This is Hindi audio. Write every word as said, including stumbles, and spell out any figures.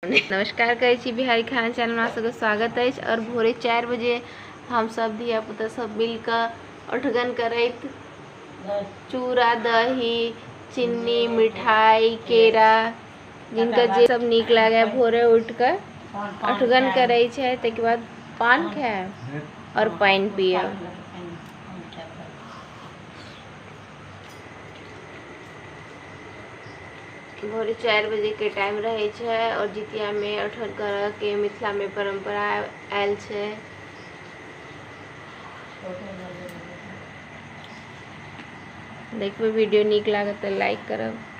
नमस्कार करै छी बिहारी खाना चैनल में सबके स्वागत है। और भोरे चार बजे हम सब धिया पुता सब मिलकर उठगन करैत चूड़ा दही चीनी मिठाई केरा जिनका जे सब नीक लागे भोरे उठकर उठगन करे छै। ताके बाद पान खाए और पानी पिए। भोरे चार बजे के टाइम रहे छै और जितिया में उठन कर के मिथिला में परंपरा आयल छै। देखबे वीडियो नीक लागत तो लाइक करब।